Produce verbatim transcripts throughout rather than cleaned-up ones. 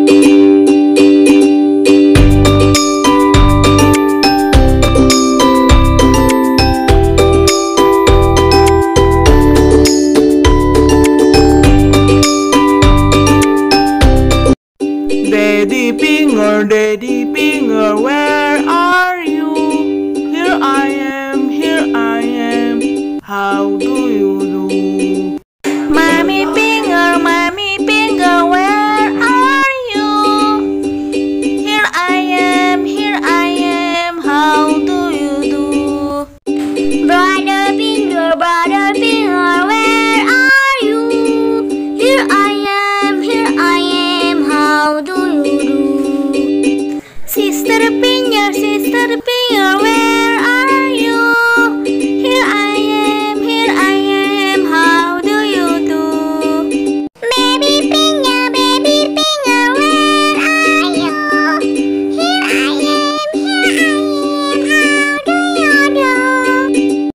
Daddy finger, daddy finger, where are you? Here I am, here I am, how do you do? Mommy finger, mommy finger, where are you? Here I am, here I am, how do you do? Brother finger, brother finger, where are you? Here I am, here I am, how do you do? Sister finger, sister finger, where are you? Here I am, here I am, how do you do? Baby finger, baby finger, where are you? Here I am, here I am, how do you do?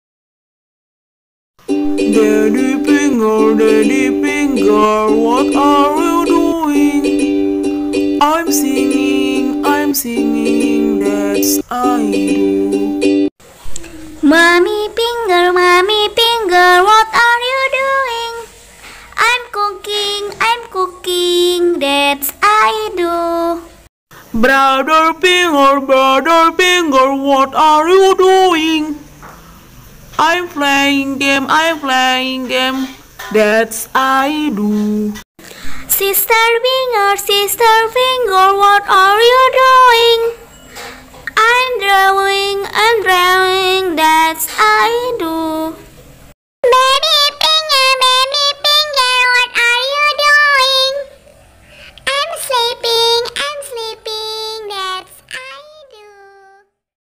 Daddy finger, daddy finger, what are you doing? I'm singing, I'm singing, that's I do. Mommy finger, mommy finger, what are you doing? I'm cooking, I'm cooking, that's I do. Brother finger, brother finger, what are you doing? I'm playing game, I'm playing game, that's I do. Sister finger, sister finger, what are you doing? I'm drawing, I'm drawing, that's I do.